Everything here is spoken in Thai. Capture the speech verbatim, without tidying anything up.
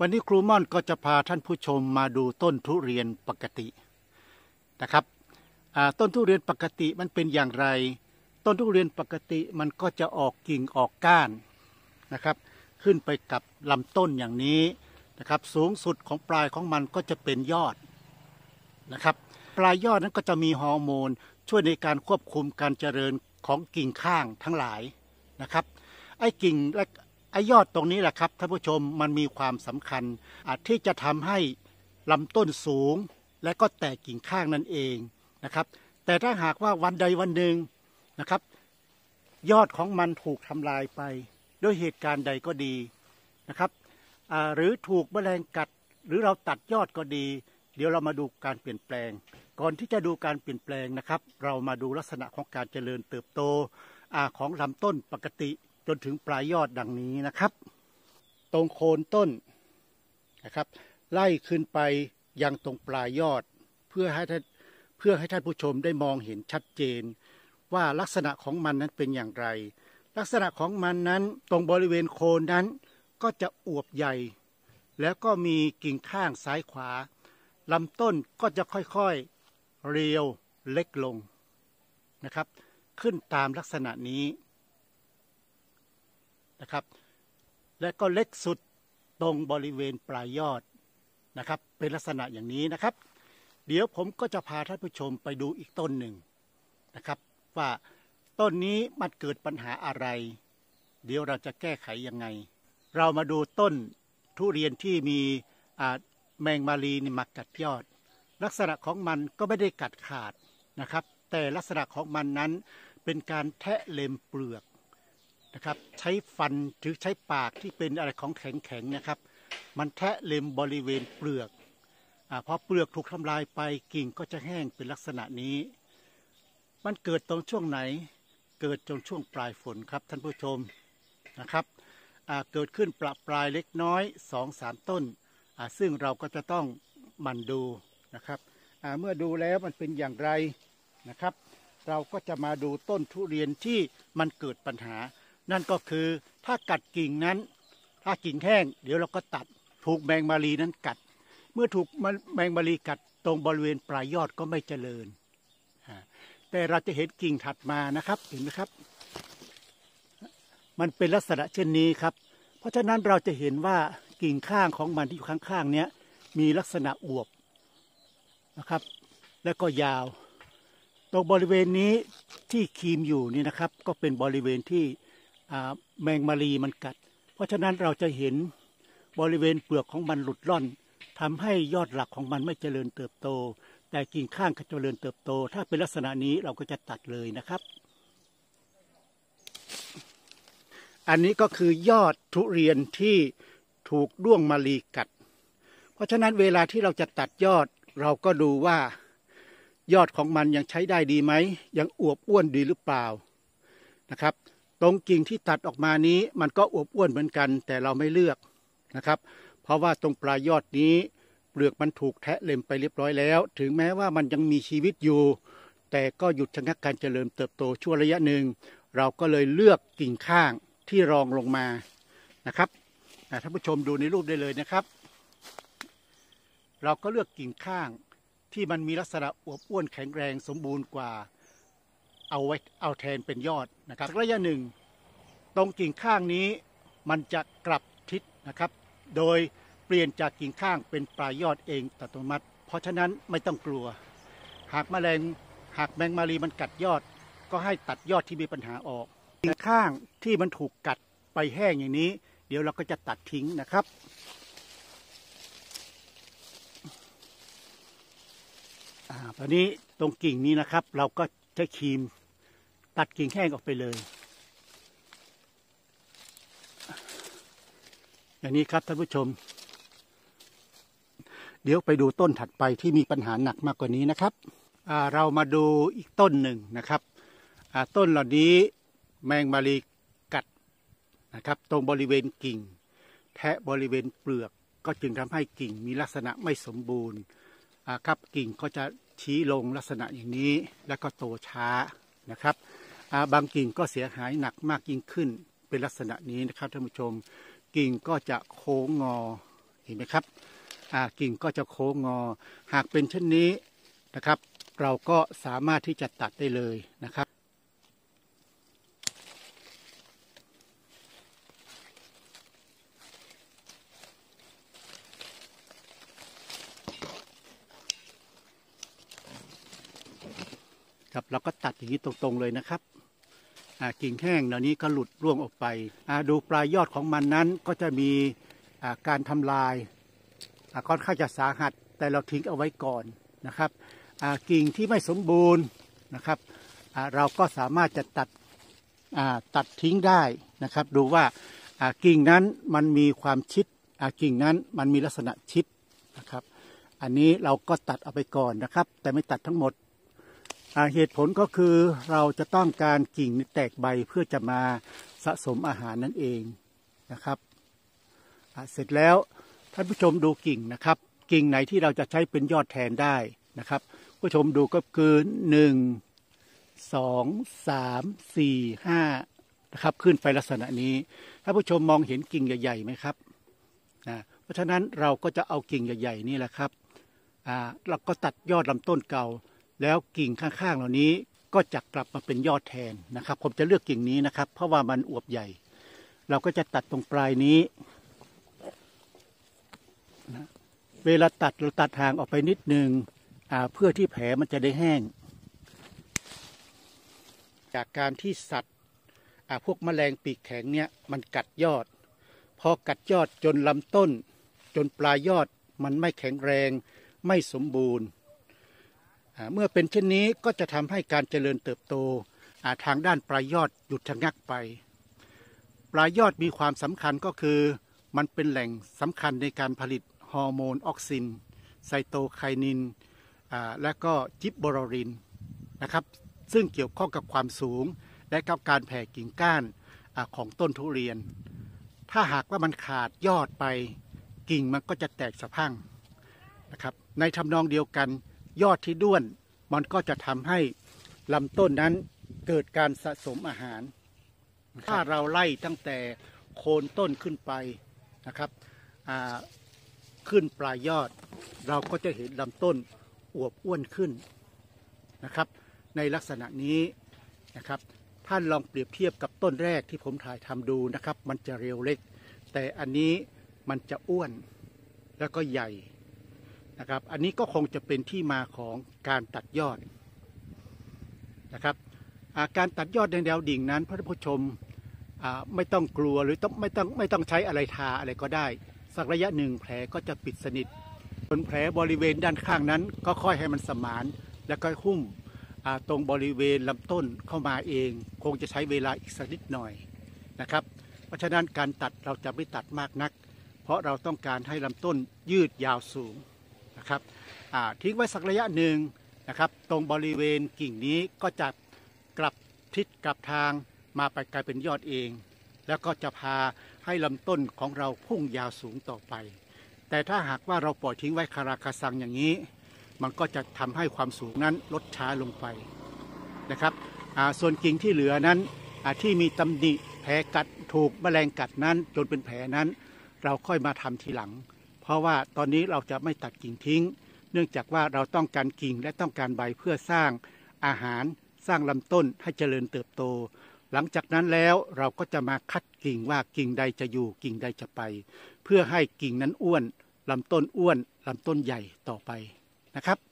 วันนี้ครูม่อนก็จะพาท่านผู้ชมมาดูต้นทุเรียนปกตินะครับต้นทุเรียนปกติมันเป็นอย่างไรต้นทุเรียนปกติมันก็จะออกกิ่งออกก้านนะครับขึ้นไปกับลำต้นอย่างนี้นะครับสูงสุดของปลายของมันก็จะเป็นยอดนะครับปลายยอดนั้นก็จะมีฮอร์โมนช่วยในการควบคุมการเจริญของกิ่งข้างทั้งหลายนะครับไอ้กิ่งและไอ้ยอดตรงนี้แหละครับท่านผู้ชมมันมีความสำคัญอาจที่จะทำให้ลำต้นสูงและก็แตกกิ่งข้างนั่นเองนะครับแต่ถ้าหากว่าวันใดวันหนึ่งนะครับยอดของมันถูกทำลายไปด้วยเหตุการณ์ใดก็ดีนะครับหรือถูกแมลงกัดหรือเราตัดยอดก็ดีเดี๋ยวเรามาดูการเปลี่ยนแปลงก่อนที่จะดูการเปลี่ยนแปลงนะครับเรามาดูลักษณะของการเจริญเติบโตของลำต้นปกติจนถึงปลายยอดดังนี้นะครับตรงโคนต้นนะครับไล่ขึ้นไปยังตรงปลายยอดเพื่อให้ท่านเพื่อให้ท่านผู้ชมได้มองเห็นชัดเจนว่าลักษณะของมันนั้นเป็นอย่างไรลักษณะของมันนั้นตรงบริเวณโคนนั้นก็จะอวบใหญ่แล้วก็มีกิ่งข้างซ้ายขวาลำต้นก็จะค่อยๆเรียวเล็กลงนะครับขึ้นตามลักษณะนี้นะครับและก็เล็กสุดตรงบริเวณปลายยอดนะครับเป็นลักษณะอย่างนี้นะครับเดี๋ยวผมก็จะพาท่านผู้ชมไปดูอีกต้นหนึ่งนะครับว่าต้นนี้มันเกิดปัญหาอะไรเดี๋ยวเราจะแก้ไขยังไงเรามาดูต้นทุเรียนที่มีแมงมารีนี่มากัดยอดลักษณะของมันก็ไม่ได้กัดขาดนะครับแต่ลักษณะของมันนั้นเป็นการแทะเล็มเปลือกนะครับใช้ฟันหรือใช้ปากที่เป็นอะไรของแข็งๆนะครับมันแทะเล็มบริเวณเปลือกอ่าพอเปลือกถูกทำลายไปกิ่งก็จะแห้งเป็นลักษณะนี้มันเกิดตรงช่วงไหนเกิดตรงช่วงปลายฝนครับท่านผู้ชมนะครับอ่าเกิดขึ้นประปรายเล็กน้อย สองสาม ต้นอ่าซึ่งเราก็จะต้องหมั่นดูนะครับอ่าเมื่อดูแล้วมันเป็นอย่างไรนะครับเราก็จะมาดูต้นทุเรียนที่มันเกิดปัญหานั่นก็คือถ้ากัดกิ่งนั้นถ้ากิ่งแห้งเดี๋ยวเราก็ตัดถูกแมงมารีนั้นกัดเมื่อถูกแมงมารีกัดตรงบริเวณปลายยอดก็ไม่เจริญแต่เราจะเห็นกิ่งถัดมานะครับเห็นไหมครับมันเป็นลักษณะเช่นนี้ครับเพราะฉะนั้นเราจะเห็นว่ากิ่งข้างของมันที่อยู่ข้างๆนี้มีลักษณะอวบนะครับและก็ยาวตรงบริเวณนี้ที่ครีมอยู่นี่นะครับก็เป็นบริเวณที่แมงมารีมันกัดเพราะฉะนั้นเราจะเห็นบริเวณเปลือกของมันหลุดร่อนทำให้ยอดหลักของมันไม่เจริญเติบโตแต่กิ่งข้างก็เจริญเติบโตถ้าเป็นลักษณะนี้เราก็จะตัดเลยนะครับอันนี้ก็คือยอดทุเรียนที่ถูกด้วงมารีกัดเพราะฉะนั้นเวลาที่เราจะตัดยอดเราก็ดูว่ายอดของมันยังใช้ได้ดีไหมยังอวบอ้วนดีหรือเปล่านะครับตรงกิ่งที่ตัดออกมานี้มันก็อวบอ้วนเหมือนกันแต่เราไม่เลือกนะครับเพราะว่าตรงปลายยอดนี้เปลือกมันถูกแทะเล็มไปเรียบร้อยแล้วถึงแม้ว่ามันยังมีชีวิตอยู่แต่ก็หยุดชะงักการเจริญเติบโตชั่วระยะหนึ่งเราก็เลยเลือกกิ่งข้างที่รองลงมานะครับท่านผู้ชมดูในรูปได้เลยนะครับเราก็เลือกกิ่งข้างที่มันมีลักษณะอวบอ้วนแข็งแรงสมบูรณ์กว่าเอาไว้เอาแทนเป็นยอดนะครับระยะหนึ่งตรงกิ่งข้างนี้มันจะกลับทิศนะครับโดยเปลี่ยนจากกิ่งข้างเป็นปลายยอดเองอัตโนมัติเพราะฉะนั้นไม่ต้องกลัวหากแมลงหากแมงมารีมันกัดยอดก็ให้ตัดยอดที่มีปัญหาออกกิ่งข้างที่มันถูกกัดไปแห้งอย่างนี้เดี๋ยวเราก็จะตัดทิ้งนะครับตอนนี้ตรงกิ่งนี้นะครับเราก็ใช้ครีมตัดกิ่งแห้งออกไปเลยอย่างนี้ครับท่านผู้ชมเดี๋ยวไปดูต้นถัดไปที่มีปัญหาหนักมากกว่านี้นะครับเรามาดูอีกต้นหนึ่งนะครับต้นเหล่านี้แมงมารีกัดนะครับตรงบริเวณกิ่งแทะบริเวณเปลือกก็จึงทำให้กิ่งมีลักษณะไม่สมบูรณ์ครับกิ่งก็จะชี้ลงลักษณะอย่างนี้แล้วก็โตช้านะครับบางกิ่งก็เสียหายหนักมากยิ่งขึ้นเป็นลักษณะนี้นะครับท่านผู้ชมกิ่งก็จะโค้งงอเห็นไหมครับกิ่งก็จะโค้งงอหากเป็นเช่นนี้นะครับเราก็สามารถที่จะตัดได้เลยนะครับครับเราก็ตัดอย่างนี้ตรงๆเลยนะครับกิ่งแห้งเหล่านี้ก็หลุดร่วงออกไปดูปลายยอดของมันนั้นก็จะมีการทำลายค่อนข้างจะสาหัสแต่เราทิ้งเอาไว้ก่อนนะครับกิ่งที่ไม่สมบูรณ์นะครับเราก็สามารถจะตัดตัดทิ้งได้นะครับดูว่ากิ่งนั้นมันมีความชิดกิ่งนั้นมันมีลักษณะชิดนะครับอันนี้เราก็ตัดเอาไปก่อนนะครับแต่ไม่ตัดทั้งหมดเหตุผลก็คือเราจะต้องการกิ่งแตกใบเพื่อจะมาสะสมอาหารนั่นเองนะครับเสร็จแล้วท่านผู้ชมดูกิ่งนะครับกิ่งไหนที่เราจะใช้เป็นยอดแทนได้นะครับผู้ชมดูก็คือหนึ่ง สอง สาม สี่ ห้านะครับขึ้นไปลักษณะนี้ท่านผู้ชมมองเห็นกิ่งใหญ่ๆไหมครับนะเพราะฉะนั้นเราก็จะเอากิ่งใหญ่ๆนี่แหละครับอ่าเราก็ตัดยอดลำต้นเก่าแล้วกิ่งข้างๆเหล่านี้ก็จะกลับมาเป็นยอดแทนนะครับผมจะเลือกกิ่งนี้นะครับเพราะว่ามันอวบใหญ่เราก็จะตัดตรงปลายนี้นะเวลาตัดเราตัดห่างออกไปนิดนึงเพื่อที่แผลมันจะได้แห้งจากการที่สัตว์พวกแมลงปีกแข็งเนี่ยมันกัดยอดพอกัดยอดจนลำต้นจนปลายยอดมันไม่แข็งแรงไม่สมบูรณ์เมื่อเป็นเช่นนี้ก็จะทำให้การเจริญเติบโตทางด้านปลายยอดหยุดชะงักไปปลายยอดมีความสำคัญก็คือมันเป็นแหล่งสำคัญในการผลิตฮอร์โมนออกซินไซโตไคนินและก็จิบเบอโรรินนะครับซึ่งเกี่ยวข้องกับความสูงและกับการแผ่กิ่งก้านของต้นทุเรียนถ้าหากว่ามันขาดยอดไปกิ่งมันก็จะแตกสะพั่งนะครับในทำนองเดียวกันยอดที่ด้วนมันก็จะทำให้ลำต้นนั้นเกิดการสะสมอาหารถ้าเราไล่ตั้งแต่โคนต้นขึ้นไปนะครับขึ้นปลายยอดเราก็จะเห็นลำต้นอวบอ้วนขึ้นนะครับในลักษณะนี้นะครับท่านลองเปรียบเทียบกับต้นแรกที่ผมถ่ายทำดูนะครับมันจะเรียวเล็กแต่อันนี้มันจะอ้วนแล้วก็ใหญ่นะครับอันนี้ก็คงจะเป็นที่มาของการตัดยอดนะครับการตัดยอดในแนวดิ่งนั้นพระผู้ชมไม่ต้องกลัวหรือต้องไม่ต้องไม่ต้องใช้อะไรทาอะไรก็ได้สักระยะหนึ่งแผลก็จะปิดสนิทส่วนแผลบริเวณด้านข้างนั้นก็ค่อยให้มันสมานแล้วก็หุ้มตรงบริเวณลำต้นเข้ามาเองคงจะใช้เวลาอีกสักนิดหน่อยนะครับเพราะฉะนั้นการตัดเราจะไม่ตัดมากนักเพราะเราต้องการให้ลำต้นยืดยาวสูงนะครับทิ้งไว้สักระยะหนึ่งนะครับตรงบริเวณกิ่งนี้ก็จะกลับทิศกลับทางมาไปกลายเป็นยอดเองแล้วก็จะพาให้ลำต้นของเราพุ่งยาวสูงต่อไปแต่ถ้าหากว่าเราปล่อยทิ้งไว้คาราคาซังอย่างนี้มันก็จะทำให้ความสูงนั้นลดช้าลงไปนะครับส่วนกิ่งที่เหลือนั้นที่มีตำหนิแผลกัดถูกแมลงกัดนั้นจนเป็นแผลนั้นเราค่อยมาทำทีหลังเพราะว่าตอนนี้เราจะไม่ตัดกิ่งทิ้งเนื่องจากว่าเราต้องการกิ่งและต้องการใบเพื่อสร้างอาหารสร้างลำต้นให้เจริญเติบโตหลังจากนั้นแล้วเราก็จะมาคัดกิ่งว่ากิ่งใดจะอยู่กิ่งใดจะไปเพื่อให้กิ่งนั้นอ้วนลำต้นอ้วนลำต้นใหญ่ต่อไปนะครับ